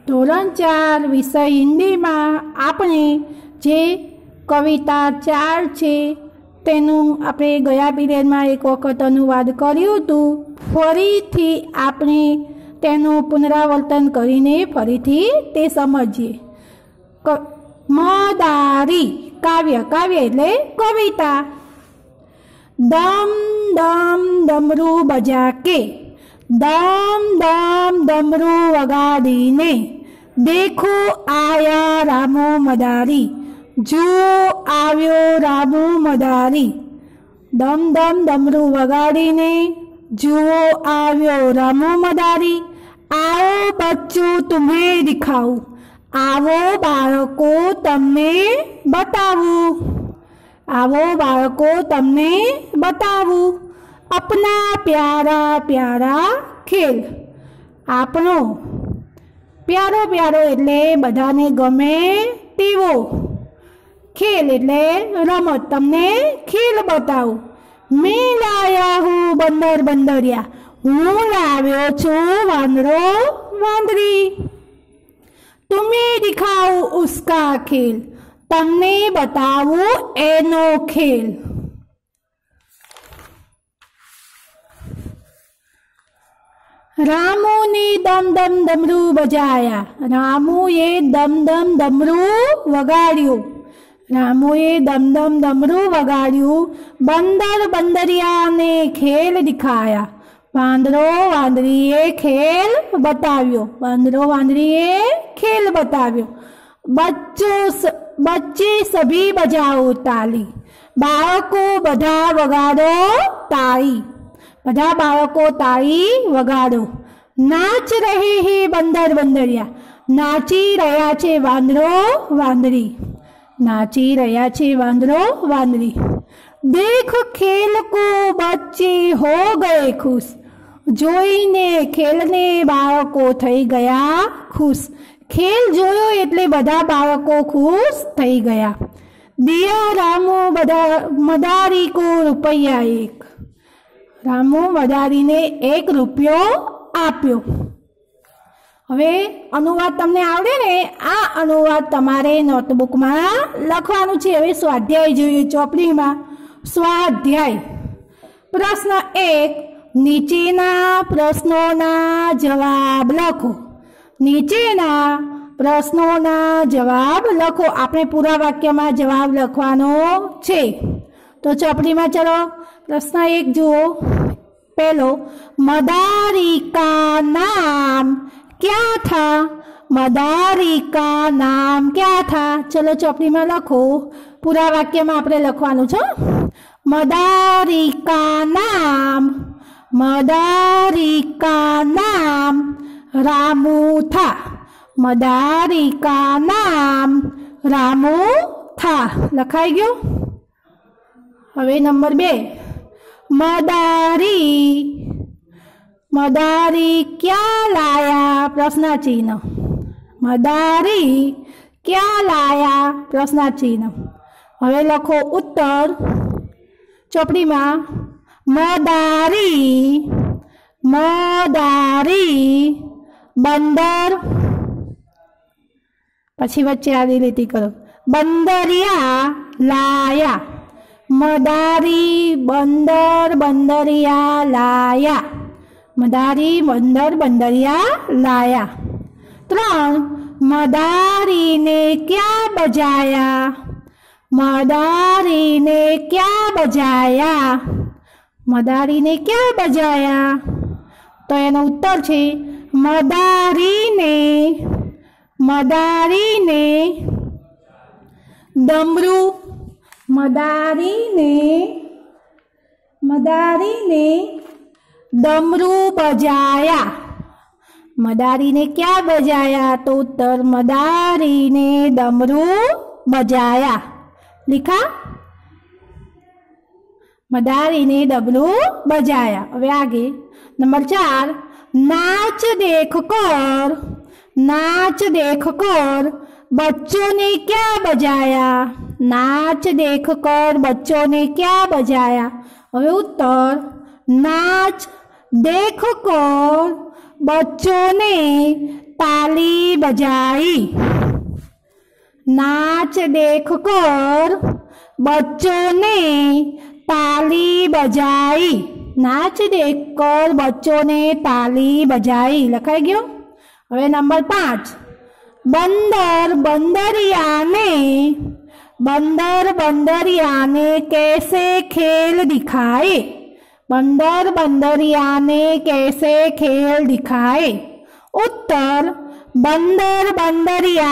ધોરણ 4 વિષય હિન્દીમાં આપણે જે કવિતા 4 છે તેનું આપણે ગયા પીરિયડમાં એક વખત અનુવાદ કર્યું હતું। ફરીથી આપણે તેનું પુનરાવર્તન કરીને ફરીથી તે સમજીએ। મદારી કાવ્ય, કાવ્ય એટલે કવિતા। दम दम डमरू बजा के, दम दम डमरू वगाड़ीने, देखो आया रामो मदारी, जो आव्यो रामो मदारी। दम दम डमरू वगाड़ीने जुओ आव्यो रामो मदारी। आओ बच्चों तुम्हें दिखाऊं, आवो बाळको तमने बतावूं, आवो बाळको तमने बतावूं। अपना प्यारा प्यारा खेल, आपणो प्यारो प्यारो एटले बधाने गमे तेवो, खेल एटले रमत, तमने खेल बतावूं। मैं लाया हूँ बंदर बंदरिया, हूँ लाव्यो छूं वांदरो वांदरी। तुम्हें दिखाऊं उसका खेल, तमने बतावूं एनो खेल। रामू ने दम दम डमरू बजाया, रामुए दम दम डमरू वगाड़्यू, रामुए दम दम डमरू वगाड़्यू। बंदर बंदरिया ने खेल दिखाया, वांदरो वांदरीए खेल बताव्यो, वांदरो वांदरीए खेल बताव्यो। बच्चे सभी बजाओ ताली, बाळको बधा वगाड़ो ताली, बधा बाळको ताली वगाड़ो। नाच रहे हैं बंदर बंदरिया, नाची रह्या छे वांदरो वांदरी, नाची रह्या छे वांदरो वांदरी। देख खेल को बच्चे हो गए खुश, जोईने खेलने बाळको थई गया खुश। खेल जोयो एटले बधा बाळको खुश थई गया। दिया रामू मदारी को रुपया एक, रामू मदारी ने 1 रुपयो आप्यो। हवे अनुवाद तमने आवडे ने? आ अनुवाद तमारे नोटबुक में लखवानुं छे। हवे स्वाध्याय जोईए चोपड़ीमां। स्वाध्याय प्रश्न 1, नीचेना प्रश्नोना जवाब लखो। नीचेना प्रश्नोना जवाब लखो। आपणे पूरा वाक्य में जवाब लखवानो छे। तो चोपड़ी में चलो प्रश्न 1 जुओ। पहलो, मदारी का नाम क्या था? मदारी का नाम क्या था? चलो चोपड़ी में लखो। पूरा वाक्य में आपणे लखवानुं छे। मदारी का नाम, मदारी का नाम रामू था, मदारी का नाम रामू था। लखाई गयो। हवे नंबर 2, मदारी, मदारी क्या लाया? प्रश्न चिन्ह। मदारी क्या लाया? प्रश्न चिन्ह। हवे लखो उत्तर चोपड़ी में। मदारी, मदारी बंदर, पछी वच्चे आडी लीटी करो, बंदरिया लाया। मदारी बंदर बंदरिया लाया, मदारी बंदर बंदरिया लाया। 3, मदारी ने क्या बजाया? मदारी ने क्या बजाया? मदारी ने क्या बजाया? तो एनो उत्तर छे मदारी ने, मदारी ने डमरू, मदारी ने, मदारी ने डमरू बजाया। मदारी ने क्या बजाया? तो उत्तर मदारी ने डमरू बजाया। लिखा? मदारी ने डमरू बजाया। अब आगे नंबर 4, नाच देख कर, नाच देख कर बच्चों ने क्या बजाया? नाच देख कर बच्चों ने क्या बजाया? હવે उत्तर नाच देख कर बच्चों ने ताली बजाई, नाच देख कर बच्चों ने ताली बजाई, नाच देख कर बच्चों ने ताली बजाई लखाई गयो। हवे नंबर 5, बंदर बंदरिया ने कैसे खेल दिखाए, बंदर बंदरिया ने कैसे खेल दिखाए। उत्तर, बंदर बंदरिया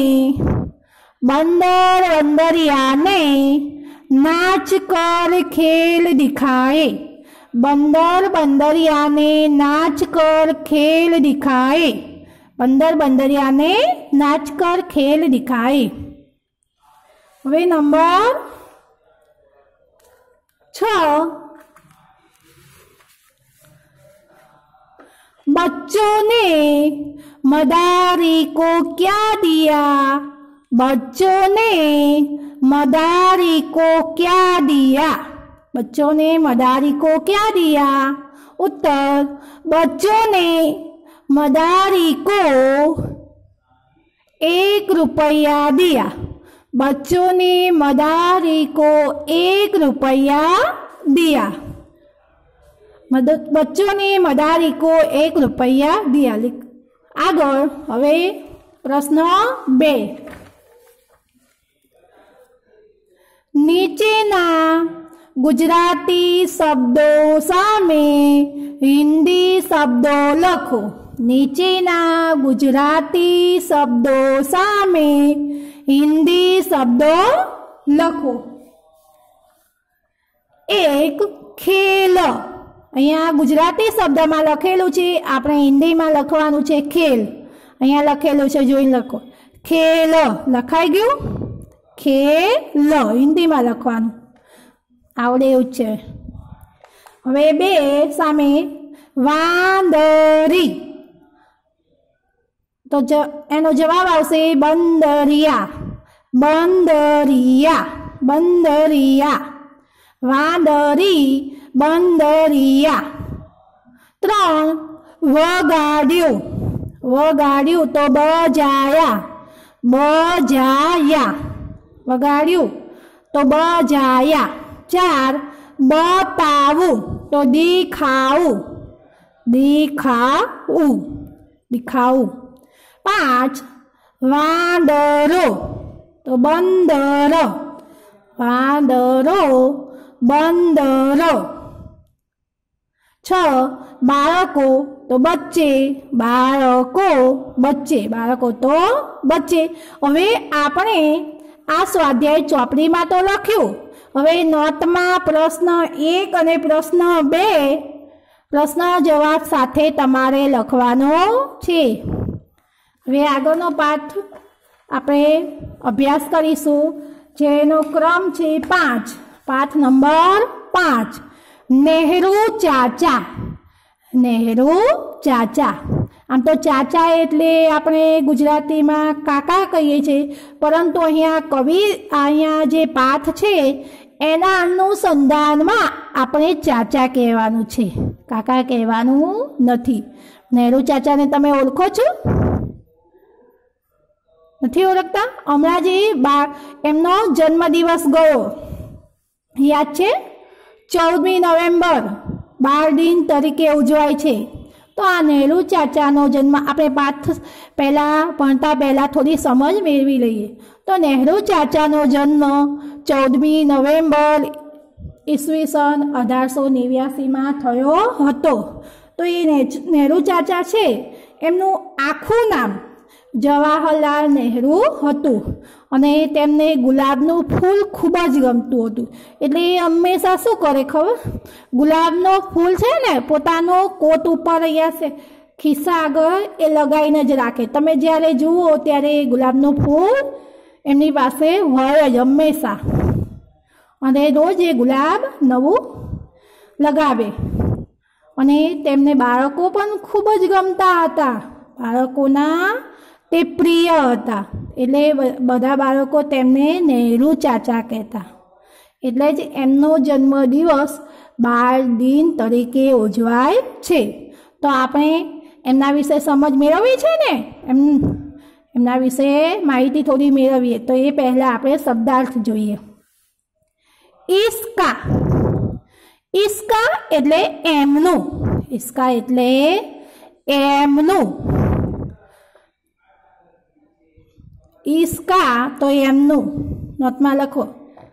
ने नाच कर खेल दिखाए, बंदर बंदरिया ने नाच कर खेल दिखाए, बंदर बंदरिया ने नाच कर खेल दिखाए। હવે નંબર 6, बच्चों ने मदारी को क्या दिया, बच्चों ने मदारी को क्या दिया, बच्चों ने मदारी को क्या दिया। उत्तर, बच्चों ने मदारी को 1 रुपया दिया, बच्चों ने मदारी को 1 रुपया दिया, बच्चों ने मदारी को 1 रुपया दिया। आगळ हवे प्रश्न 2, नीचेना गुजराती शब्दों सामे हिंदी शब्दों लखो, नीचेना गुजराती शब्दों सामे हिंदी शब्दों लखो। 1, खेल, अहींया गुजराती शब्द में लखेलू छे, आपणे हिंदी में लखवानुं छे खेल। अहींया लखेलू छे, जोईने लखो, खेल लखाई गयुं, खेल हिंदी में लखवानुं आवडे एवुं छे। हवे 2 सामे वांदरी, तो एनो जवाब आवशे बंदरिया, बंदरिया, बंदरिया, वांदरी बंदरिया। 3, वगाड्યું, वगाड्યું तो बजाया, बजाया, वगाड्યું तो बजाया। 4, बतावुं तो दिखावुं, दिखावुं, दिखावुं। 5, वांदरो तो बंदर, वांदरो बंदरो। 6, बाळको तो बच्चे, बाळको बच्चे, बाळको तो बच्चे। हवे आपणे आ स्वाध्याय ચોપડી में तो लख्યું। हवे नोट में प्रश्न 1 અને प्रश्न 2 प्रश्न जवाब साथे तमारे लखवानो छे। हवे आगळनो पाठ आपणे अभ्यास करीशुं, जेनो क्रम छे 5। पाठ नंबर 5, नेहरू चाचा, नेहरू चाचा। आम तो चाचा एटले आपणे गुजराती में काका कहीए छे, परंतु अहींया कवि अहींया जे पाठ छे एना अनुसंधान में आपणे चाचा कहेवानुं छे, काका कहेवानुं नथी। नेहरू चाचा ने तमे ओळखो छो? नथी ओळखता? हमणां जे एमनो जन्मदिवस गयो याद छे, 14મી નવેમ્બર बाल दिन तरीके उजवाय छे। तो आ नेहरू चाचानो जन्म आपणे पाठ पहला भणता पहला थोड़ी समझ मेळवी लईए। तो नेहरू चाचानो जन्म 14મી નવેમ્બર ईस्वीसन 1889 में थयो हतो। तो ये नेहरू चाचा छे एमनुं आखुं नाम जवाहरलाल नेहरू हतुं अने तेमने गुलाबनुं फूल खूब ज गमतुं हतुं। एटले हमेशा शुं करे खबर, गुलाबनो फूल छे ने पोतानो कोट उपर अहींया खिस्सा आगळ ए लगाईने ज राखे। तमे ज्यारे जुओ त्यारे गुलाबनुं फूल एमनी पासे होय ज हमेशा, अने रोज ए गुलाब नवुं लगावे। अने तेमने बाळको पण खूब ज गमता हता, बाळकोना ते प्रिय हता, एटले बधा बाळको तेमने नेहरू चाचा कहेता। एटले ज एमनो जन्मदिवस बाल दिन तरीके उजवाय छे। तो आपणे एमना विषे समज मेळवी छे ने, एमना विषे माहिती थोड़ी मेळवीए तो ए पहला आपणे शब्दार्थ जोईए। ईस्का, ईस्का एटले एमनु, ईस्का एटले एमनु, ईस्का तो एमनु। नोटमां लखो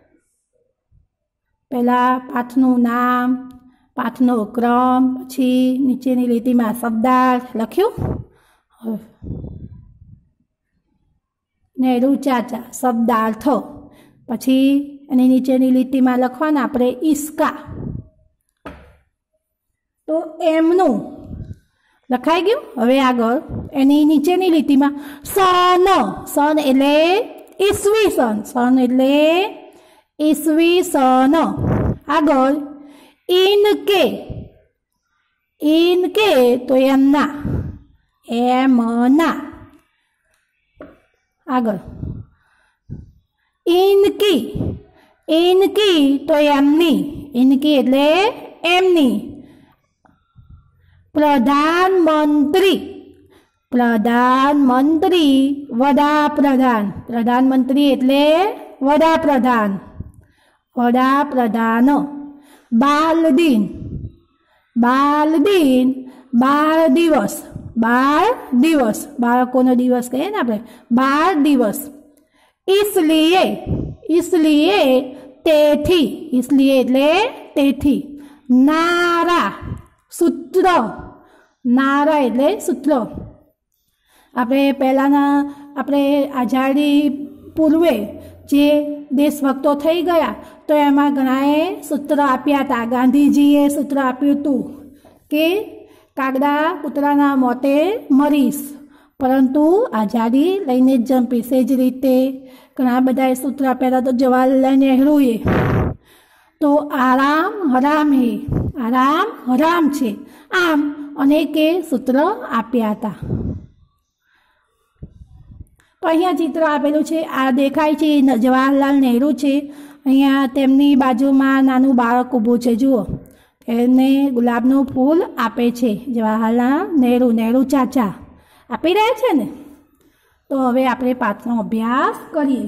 पहला पाठनु नाम, पाठनो क्रम, पछी नीचेनी લીટીમાં શબ્દાર્થ લખ્યું। नेहरू चाचा शब्दार्थ, पछी एनी नीचेनी લીટીમાં લખવાના આપણે ઈસ્કા। तो एमनु लखाई गयुं। हवे आगळ एनी नीचेनी લીટીમાં सन, सन एटले ईसवीसन, सन एटले ईसवीसन। आगळ इनके, इनके तो एमना, एमना। आगळ इनकी, इनकी तो एमनी, इनकी एटले एमनी। प्रधानमंत्री, प्रधानमंत्री वडाप्रधान, प्रधानमंत्री एटले वडाप्रधान, वडाप्रधान। बालदिन, बालदिन बाल दिवस, बाल दिवस बाळकोनो दिवस कहे ने आपणे, बाल दिवस। इसलिए, इसलिए तेथी, इसलिए एटले तेथी। नारा, सूत्र, नारा एटले सूत्र। आपणे पहेलाना आपणे आजादी पूर्वे जे देशभक्तो थई गया तो एमां घणाए सूत्र आप्या हता। गांधीजीए सूत्र आप्युं हतुं के कागड़ा कूतराना मोते मरीश, परंतु आजादी लईने ज जंपीश। ए ज रीते घणा बधाए सूत्र आप्या हता। तो जवाहरलाल नेहरूले तो आराम हराम है, आराम हराम छे, आम अनेके सूत्र आप्या हता। तो अहींया चित्र आपेलुं छे, आ देखाय छे जवाहरलाल नेहरू छे। अहींया तेमनी बाजुमां नानुं बाळक ऊभुं छे, जुओ एने गुलाबनुं फूल आपे छे जवाहरलाल नेहरू, नेहरू चाचा आपी रह्या छे ने। तो हवे आपणे पाठनो अभ्यास करीए।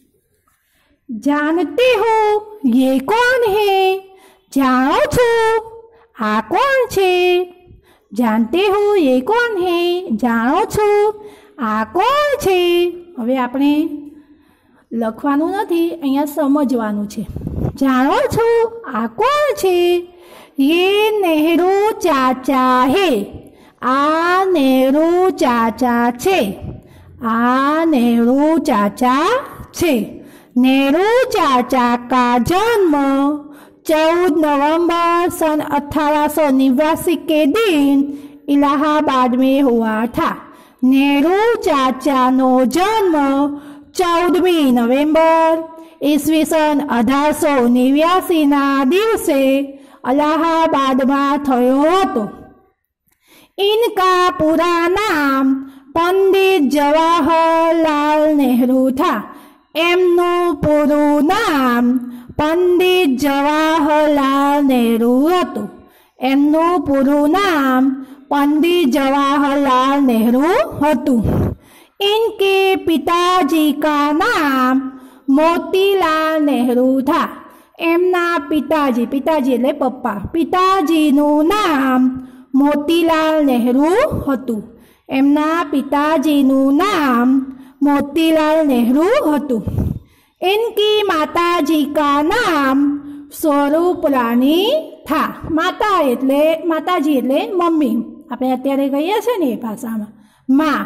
जानते हो ये कौन है, जानो छो आ कौन छे। जानते हो ये कौन है, जानो छो आ कौन छे। हवे आपणे लखवानुं नथी, अहींया समजवानुं छे। जानो छो आ कौन छे, ये नेहरू चाचा है, आ नेहरू चाचा छे, आ नेहरू चाचा छे। नेहरू चाचा का जन्म 14 नवंबर सन 1889 के दिन इलाहाबाद में हुआ था। नेहरू चाचा नो जन्म 14 नवेम्बर ईस्वी सन 1889 ना दिवसे इलाहाबाद में थयो हतो। इनका पूरा नाम पंडित जवाहरलाल नेहरू था। एमनु पूरु नाम पंडित जवाहरलाल नेहरू हतुं। एमनु पूरु नाम पंडित जवाहरलाल नेहरू हतुं। इनके पिताजी का नाम मोतीलाल नेहरू था। एमना पिताजी, पिताजी एटले पप्पा, पिताजीनुं नाम मोतीलाल नेहरू हतुं। एमना पिताजीनुं नाम मोतीलाल नेहरू हतुं। इनकी माताजी का नाम स्वरूप रानी था। माता एटले माताजी एटले मम्मी, आपणे अत्यारे कहीए छे ने ए भाषामां मां।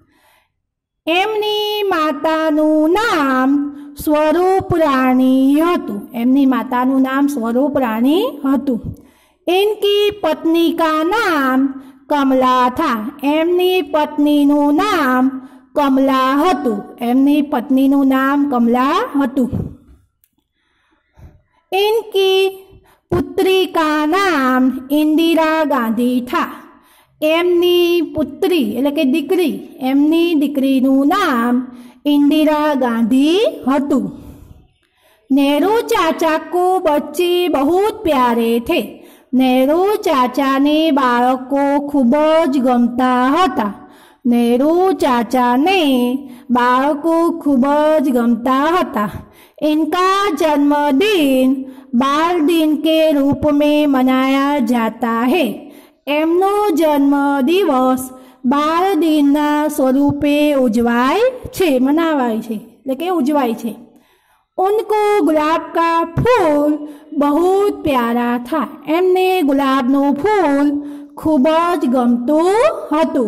एमनी मातानुं नाम स्वरूप रानी हतुं। एमनी मातानुं नाम स्वरूप रानी हतुं। इनकी पत्नी का नाम कमला था। एमनी पत्नीनुं नाम कमला हतुं। एमनी पत्नीनुं नाम कमला हतुं। इनकी पुत्री का नाम इंदिरा गांधी था। एमनी पुत्री एटले के दीकरी, एमनी दीकरीनुं नाम इंदिरा गांधी हतुं। नेहरू चाचा को बच्चे बहुत प्यारे थे। नेहरू चाचा ने बाळको खूब ज गमता हता। नेहरू चाचा ने बाळको खूब ज गमता हता। इनका जन्मदिन बाल दिन के रूप में मनाया जाता है। एमनो जन्म दिवस बाल दिनना स्वरूपे उजवाय छे, मनावाय छे એટલે કે उजवाय छे। उनको गुलाब का फूल बहुत प्यारा था। एमने गुलाबનું ફૂલ ખૂબ જ ગમતું હતું।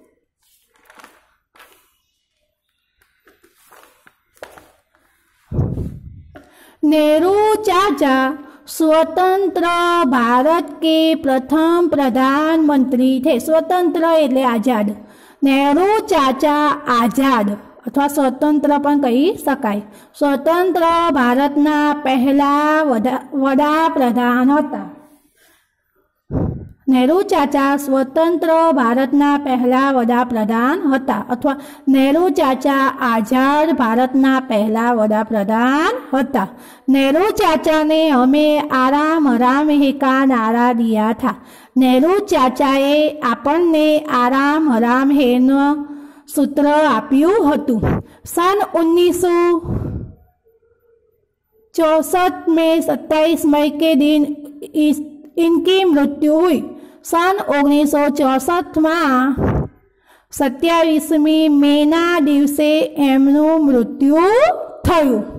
नेहरू चाचा स्वतंत्र भारत के प्रथम प्रधानमंत्री थे। स्वतंत्र एटले आजाद। नेहरू चाचा आजाद अथवा स्वतंत्र पण कही शकाय। स्वतंत्र भारतना पहला वडाप्रधान हता। नेहरू चाचा स्वतंत्र भारतना पहला वडाप्रधान हता अथवा नेहरू चाचा आजाद भारतना पहला वडाप्रधान हता। नेहरू चाचा ने हमें आराम हराम है का नारा दिया था। नेहरू चाचाए आपने आराम हराम है नो सूत्र आप्યું હતું। सन 1964 में 27 मई के दिन इनकी मृत्यु हुई। सन 1964 में 27મી મેના દિવસે એમનું મૃત્યુ થયું।